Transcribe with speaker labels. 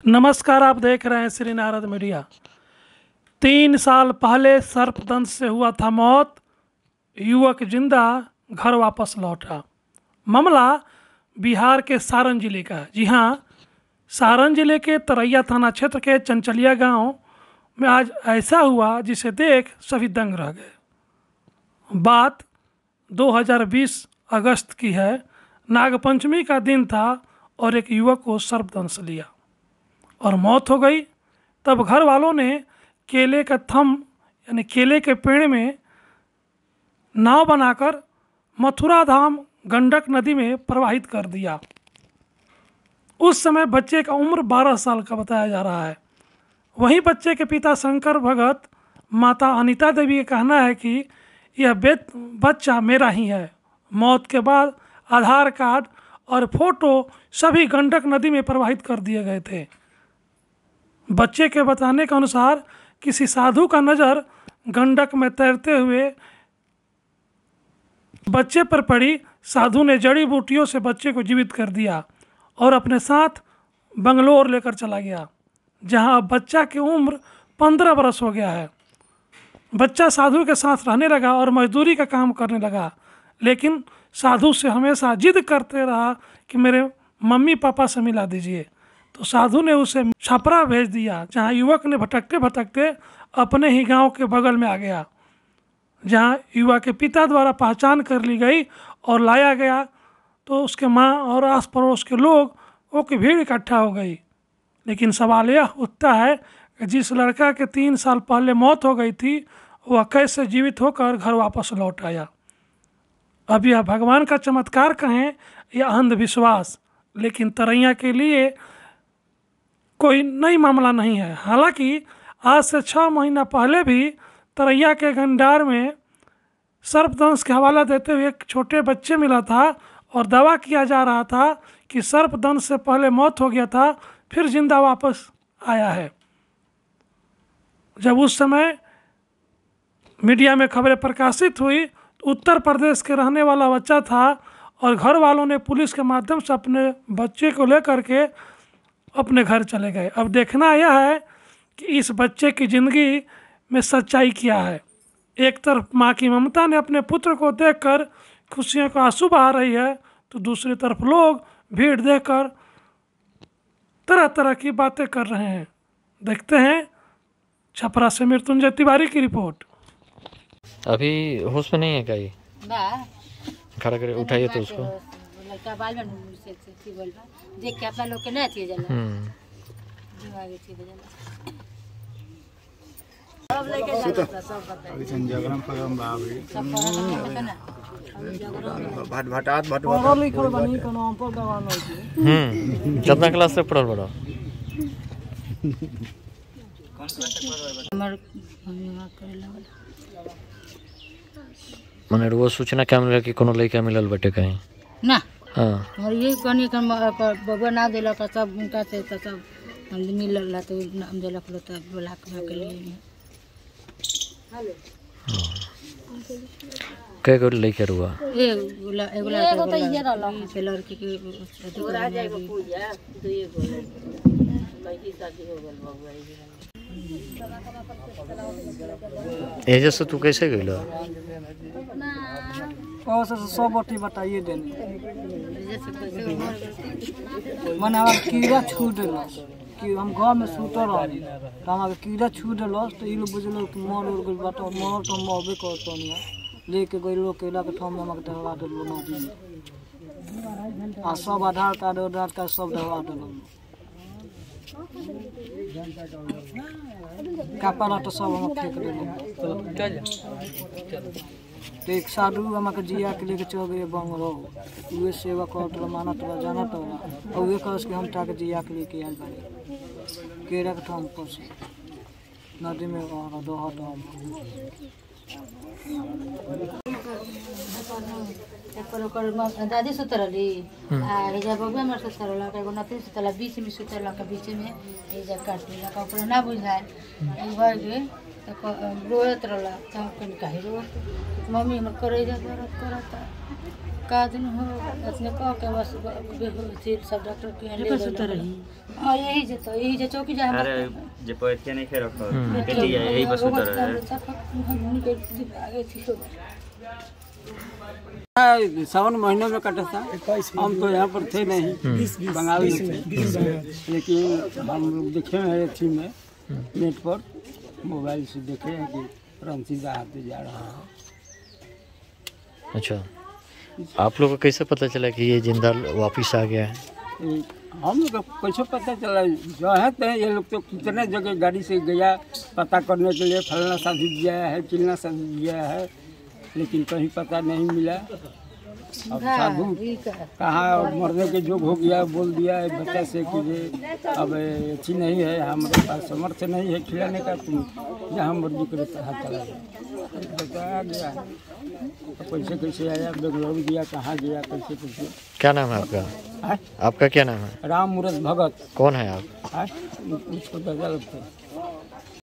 Speaker 1: नमस्कार, आप देख रहे हैं श्री नारद मीडिया। 3 साल पहले सर्पदंश से हुआ था मौत, युवक जिंदा घर वापस लौटा। मामला बिहार के सारण जिले का। जी हाँ, सारण जिले के तरैया थाना क्षेत्र के चंचलिया गांव में आज ऐसा हुआ जिसे देख सभी दंग रह गए। बात 2020 अगस्त की है। नागपंचमी का दिन था और एक युवक को सर्पदंश लिया और मौत हो गई। तब घर वालों ने केले का थंब यानी केले के पेड़ में नाव बनाकर मथुरा धाम गंडक नदी में प्रवाहित कर दिया। उस समय बच्चे का उम्र 12 साल का बताया जा रहा है। वहीं बच्चे के पिता शंकर भगत, माता अनीता देवी का कहना है कि यह बच्चा मेरा ही है। मौत के बाद आधार कार्ड और फोटो सभी गंडक नदी में प्रवाहित कर दिए गए थे। बच्चे के बताने के अनुसार किसी साधु का नज़र गंडक में तैरते हुए बच्चे पर पड़ी। साधु ने जड़ी बूटियों से बच्चे को जीवित कर दिया और अपने साथ बंगलोर लेकर चला गया, जहां अब बच्चा की उम्र 15 बरस हो गया है। बच्चा साधु के साथ रहने लगा और मजदूरी का काम करने लगा, लेकिन साधु से हमेशा जिद करते रहा कि मेरे मम्मी पापा से मिला दीजिए। तो साधु ने उसे छपरा भेज दिया, जहां युवक ने भटकते भटकते अपने ही गांव के बगल में आ गया, जहां युवक के पिता द्वारा पहचान कर ली गई और लाया गया। तो उसके माँ और आस पड़ोस के लोगों की भीड़ इकट्ठा हो गई। लेकिन सवाल यह उठता है कि जिस लड़का के 3 साल पहले मौत हो गई थी, वह कैसे जीवित होकर घर वापस लौट आया। अब यह भगवान का चमत्कार कहें या अंधविश्वास, लेकिन तरैया के लिए कोई नई मामला नहीं है। हालांकि आज से 6 महीना पहले भी तरैया के गंडार में सर्पदंश के हवाला देते हुए एक छोटे बच्चे मिला था और दावा किया जा रहा था कि सर्पदंश से पहले मौत हो गया था, फिर जिंदा वापस आया है। जब उस समय मीडिया में खबरें प्रकाशित हुई, उत्तर प्रदेश के रहने वाला बच्चा था और घर वालों ने पुलिस के माध्यम से अपने बच्चे को लेकर के अपने घर चले गए। अब देखना यह है कि इस बच्चे की ज़िंदगी में सच्चाई क्या है। एक तरफ माँ की ममता ने अपने पुत्र को देखकर खुशियों का आंसू बहा रही है, तो दूसरी तरफ लोग भीड़ देखकर तरह तरह की बातें कर रहे हैं। देखते हैं। छपरा से मृत्युंजय तिवारी की रिपोर्ट।
Speaker 2: अभी होश में नहीं है क्या ये? खड़ा करे उठाइए तो उसको।
Speaker 3: लड़का बाल में से बोल बा देख के अपना लोग के नहीं थी जना दिमाग थी जना सब लेके जाता सब पता है।
Speaker 4: संजागरण परम भावी
Speaker 1: भटात भटवा लिखल बनी कोनो हम पर दवा नहीं।
Speaker 2: कितना क्लास से पढ़ल बड़ा?
Speaker 3: हमर करे लागल
Speaker 2: माने वो सूचना क्या मिला कि कोनो लड़का मिलल बटे कहीं
Speaker 3: ना।
Speaker 2: हां,
Speaker 3: और ये कनी कन बबुआ ना देला का सब उनका से सब हम मिलल ला तो नाम देला को तो बोला के लिए
Speaker 2: कई गो लड़का रुआ
Speaker 3: एगो तो ये रहला से लड़की के रह जाए पूजा तो ये बोले लड़की शादी हो गल बबुआ
Speaker 2: ए जैसे तू कैसे गइल?
Speaker 1: और सब बात बताइए देने मने हमारा कीड़ा छू दिलस कि हम घर में सुतल रही तो हमारा कीड़ा छू दिलस। तो ये लोग बुझल कि मर उड़ गई बात मर तो मरबे करता लेके गई लोग केला के थम में हमारे डरवा दिल नदी आ सब आधार कार्ड सब डरवा दिल। कपड़ा तो सब हम फेंक दिल। तो एक साधु हमारे जिया के लेके चल गए बंगलो, उहे सेवा करत मानत जानत और उहे कस के हम ताके जिया के लेके आयल बानी केरा के थम पर से नदी में दहत
Speaker 3: दादी सुतरली आ जब बबुआ हमर सुतरला एगो नती सुतरला बीच में सुतरला के बीच में ए जब काट लेला का ऊपर ना बुझाए ई भर गए तो रोत रहला त कन कहि रो मम्मी हमर करे जा करता का दिन हो अपने कह के बस सब डॉक्टर के ले रही हां यही जे चौकी जा
Speaker 4: अरे जे पैर नहीं खे रखो बेटी यही बस उतर है।
Speaker 5: सावन महीने में कटा था। हम तो यहाँ पर थे नहीं, बंगाल में थे, लेकिन हम लोग देखे हैं अथी में नेट पर मोबाइल से देखे हैं कि रमसीदा हाथे जा रहा है।
Speaker 2: अच्छा, आप लोग को कैसे पता चला कि ये जिंदा वापिस आ गया है?
Speaker 5: हम लोग को कैसे पता चला? जो है तो ये लोग तो कितने जगह गाड़ी से गया पता करने के लिए, फलना शादी दिया है, चिलना शादी दिया है, लेकिन कहीं पता नहीं मिला। अब साधु कहाँ मरने के जोग हो गया, बोल दिया है बच्चा से कि ये अब अच्छी नहीं है, हमारे पास समर्थ नहीं है खिलाने का, तुम जहाँ मर्जी करे तहाँ चला गया। बताया गया तो कैसे कैसे आया, बेंगलुरु गया, कहाँ गया, कैसे कैसे।
Speaker 2: क्या नाम है आपका? आपका क्या नाम है?
Speaker 5: राम मूरत भगत।
Speaker 2: कौन है आप?
Speaker 5: उसको दादा लगता है।